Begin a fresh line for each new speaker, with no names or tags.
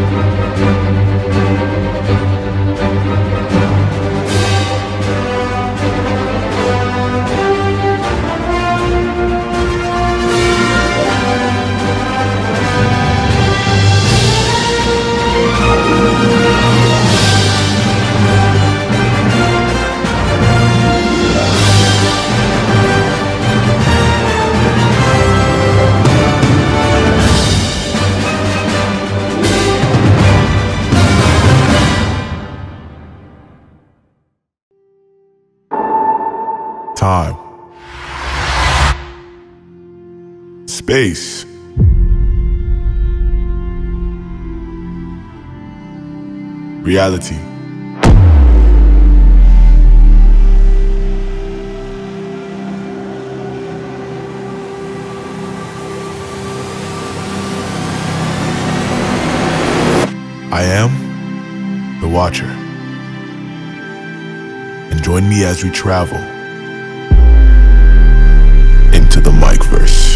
Time. Space. Reality. I am the Watcher. And join me as we travel into the Mikeverse.